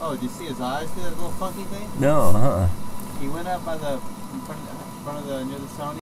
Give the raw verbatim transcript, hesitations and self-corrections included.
Oh, did you see his eyes do that little funky thing? No, uh-uh. He went up by the in front, in front of the near the Sony.